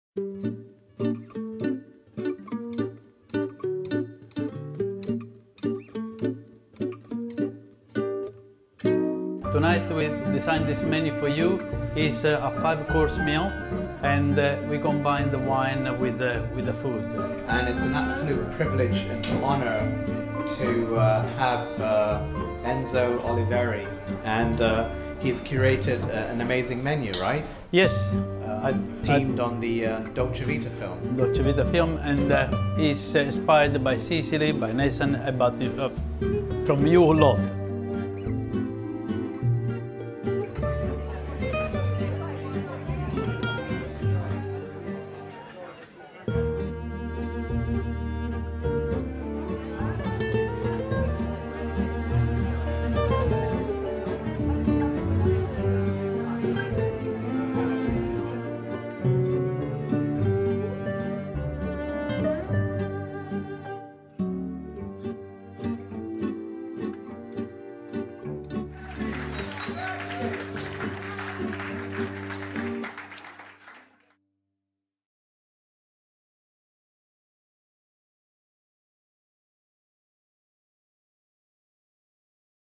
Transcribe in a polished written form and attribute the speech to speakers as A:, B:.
A: Tonight we designed this menu for you. It's a 5-course meal, and we combine the wine with the food.
B: And it's an absolute privilege and honor to have Enzo Oliveri, and he's curated an amazing menu, right?
A: Yes.
B: Themed on the Dolce Vita film.
A: Dolce Vita film, and is inspired by Sicily, by Nathan, from you a lot.